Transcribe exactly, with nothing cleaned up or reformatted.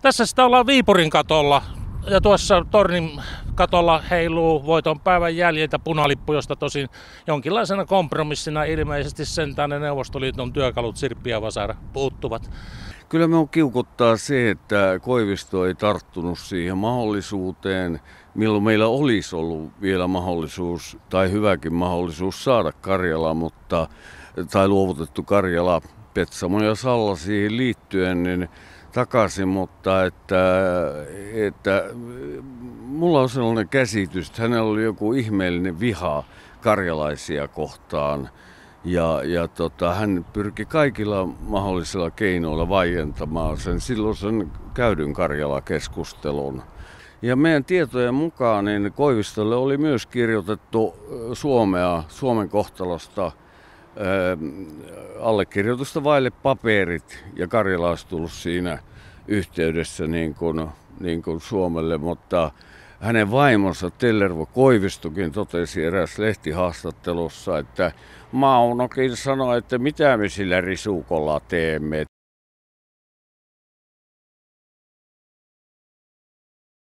Tässä sitä ollaan Viipurin katolla ja tuossa tornin katolla heiluu voiton päivän jäljiltä punalippu, josta tosin jonkinlaisena kompromissina ilmeisesti sentään ne Neuvostoliiton työkalut Sirppi ja Vasara puuttuvat. Kyllä minun kiukuttaa se, että Koivisto ei tarttunut siihen mahdollisuuteen, milloin meillä olisi ollut vielä mahdollisuus tai hyväkin mahdollisuus saada Karjala, mutta, tai luovutettu Karjala Petsamo ja Salla siihen liittyen niin takaisin, mutta että, että mulla on sellainen käsitys, että hänellä oli joku ihmeellinen viha karjalaisia kohtaan. Ja, ja tota, hän pyrki kaikilla mahdollisilla keinoilla vaientamaan sen silloisen käydyn Karjala-keskustelun. Ja meidän tietojen mukaan niin Koivistolle oli myös kirjoitettu Suomea, Suomen kohtalosta ää, allekirjoitusta vaille paperit, ja Karjala olisi tullut siinä yhteydessä niin kuin, niin kuin Suomelle, mutta hänen vaimonsa Tellervo Koivistokin totesi eräs lehtihaastattelussa, että Maunokin sanoi, että mitä me sillä risukolla teemme.